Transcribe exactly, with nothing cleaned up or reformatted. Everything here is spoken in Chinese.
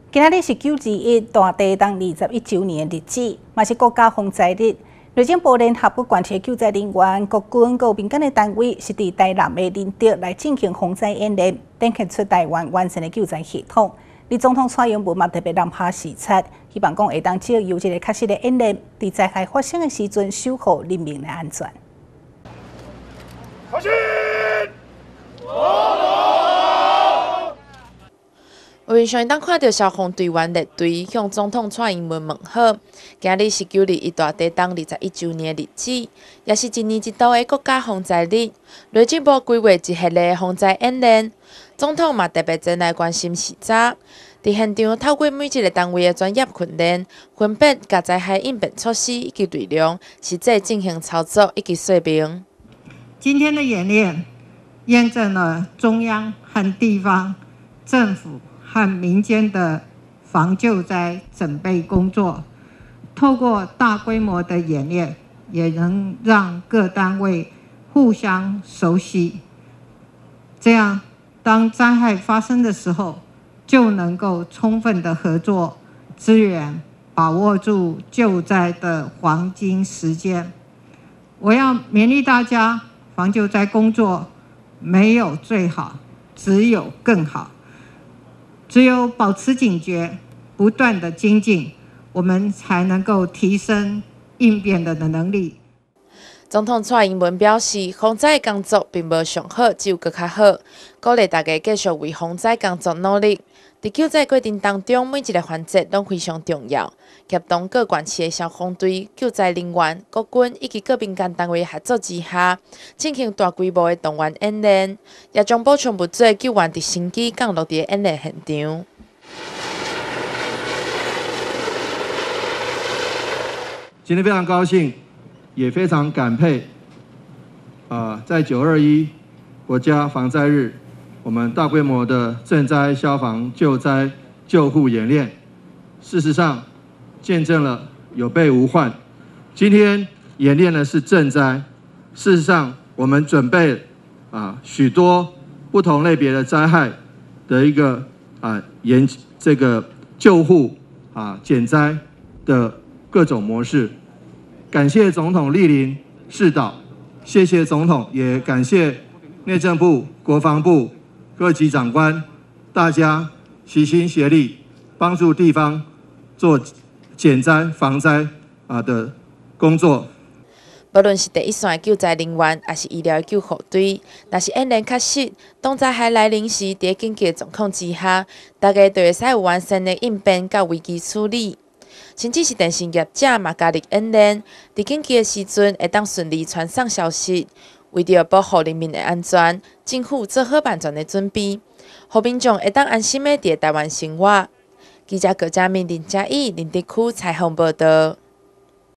今仔日是九二一大地震二十一周年的日子，嘛是国家防灾日。内政部联合不管区救灾人员、国军、各民间的单位，是伫台南的林德来进行防灾演练，展现出台湾完善的救灾系统。李总统蔡英文嘛特别南下视察，希望讲会当借由这个确实的演练，伫灾害发生的时阵守护人民的安全。 发现。 为上当看到消防队员列队向总统蔡英文问好。今日是九二一大地震二十一周年的日子，也是一年一度的国家防灾日。内政部规划一系列防灾演练，总统嘛特别前来关心视察。伫现场透过每一个单位的专业训练，分别甲灾害应变措施以及内容实际进行操作以及说明。 今天的演练验证了中央和地方政府 和民间的防救灾准备工作，透过大规模的演练，也能让各单位互相熟悉，这样当灾害发生的时候，就能够充分的合作支援，把握住救灾的黄金时间。我要勉励大家，防救灾工作没有最好，只有更好。 只有保持警觉，不断的精进，我们才能够提升应变的能力。 总统蔡英文表示，防灾工作并无上好，只有更较好，鼓励大家继续为防灾工作努力。在救灾过程当中，每一个环节都非常重要。协同各县市的消防队、救灾人员、国军以及各民间单位合作之下，进行大规模的动员演练，也将补充物资救援伫升机降落伫演练现场。 今天非常高兴，也非常感佩，啊、呃，在九二一国家防灾日，我们大规模的赈灾、消防、救灾、救护演练，事实上见证了有备无患。今天演练的是赈灾，事实上我们准备啊、呃、许多不同类别的灾害的一个啊、呃、研这个救护啊、呃、减灾的各种模式。感谢总统莅临示导，谢谢总统，也感谢内政部、国防部各级长官，大家齐心协力，帮助地方做减灾防灾啊的工作。 无论是第一线的救灾人员，还是医疗的救护队，若是演练确实，当灾害来临时，伫紧急的状况之下，大家就会使有完善的应变甲危机处理。甚至是电信业者嘛加入演练，伫紧急的时阵会当顺利传送消息。为着保护人民的安全，政府做好万全的准备，互民众会当安心的伫台湾生活。记者郭嘉明、林嘉义、林德区采访报道。